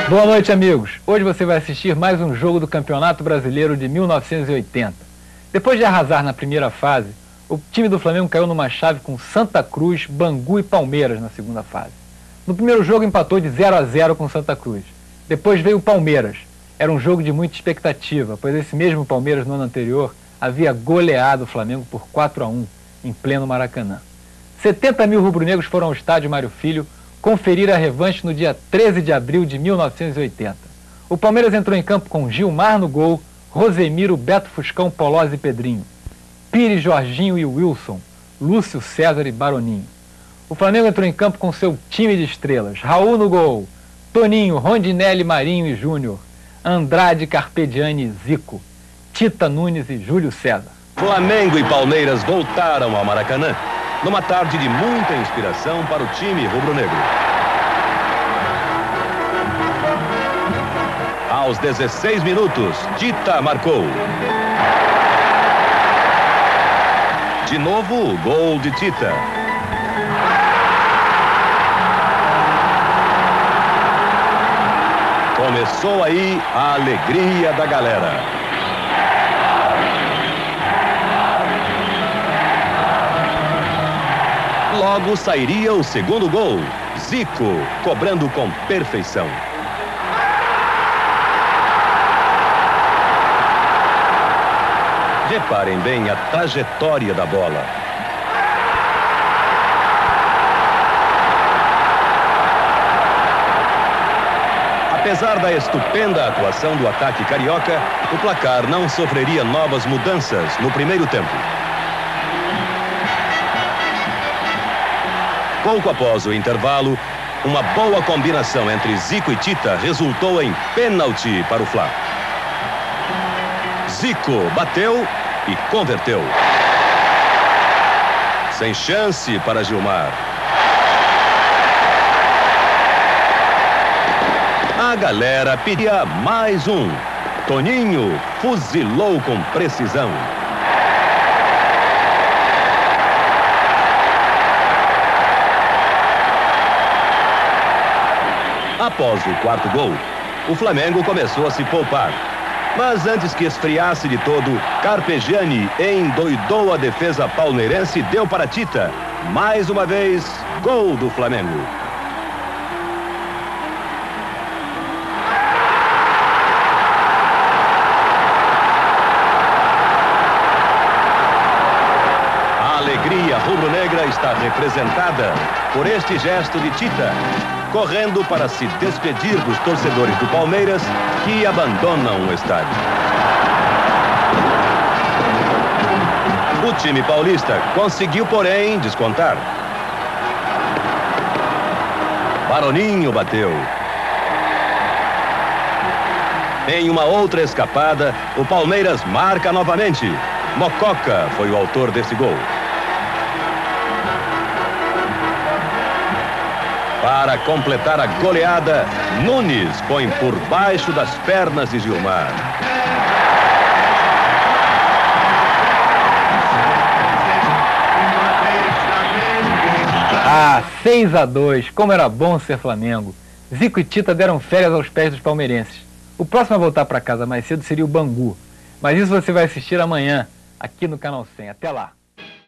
Boa noite, amigos. Hoje você vai assistir mais um jogo do Campeonato Brasileiro de 1980. Depois de arrasar na primeira fase, o time do Flamengo caiu numa chave com Santa Cruz, Bangu e Palmeiras na segunda fase. No primeiro jogo empatou de 0-0 com Santa Cruz. Depois veio o Palmeiras. Era um jogo de muita expectativa, pois esse mesmo Palmeiras no ano anterior havia goleado o Flamengo por 4-1 em pleno Maracanã. 70 mil rubro-negros foram ao estádio Mário Filho conferir a revanche no dia 13 de abril de 1980. O Palmeiras entrou em campo com Gilmar no gol, Rosemiro, Beto Fuscão, Polozzi e Pedrinho, Pires, Jorginho e Wilson, Lúcio César e Baroninho. O Flamengo entrou em campo com seu time de estrelas: Raul no gol, Toninho, Rondinelli, Marinho e Júnior, Andrade, Carpegiani e Zico, Tita Nunes e Júlio César. Flamengo e Palmeiras voltaram ao Maracanã numa tarde de muita inspiração para o time rubro-negro. Aos 16 minutos, Tita marcou. De novo, o gol de Tita. Começou aí a alegria da galera. Logo sairia o segundo gol. Zico cobrando com perfeição. Reparem bem a trajetória da bola. Apesar da estupenda atuação do ataque carioca, o placar não sofreria novas mudanças no primeiro tempo. Pouco após o intervalo, uma boa combinação entre Zico e Tita resultou em pênalti para o Fla. Zico bateu e converteu. Sem chance para Gilmar. A galera pedia mais um. Toninho fuzilou com precisão. Após o quarto gol, o Flamengo começou a se poupar. Mas antes que esfriasse de todo, Carpegiani endoidou a defesa palmeirense e deu para Tita. Mais uma vez, gol do Flamengo. A alegria rubro-negra está representada por este gesto de Tita, correndo para se despedir dos torcedores do Palmeiras que abandonam o estádio. O time paulista conseguiu, porém, descontar. Baroninho bateu. Em uma outra escapada, o Palmeiras marca novamente. Mococa foi o autor desse gol. Para completar a goleada, Nunes põe por baixo das pernas de Gilmar. Ah, 6-2, como era bom ser Flamengo. Zico e Tita deram férias aos pés dos palmeirenses. O próximo a voltar para casa mais cedo seria o Bangu. Mas isso você vai assistir amanhã, aqui no Canal 100. Até lá!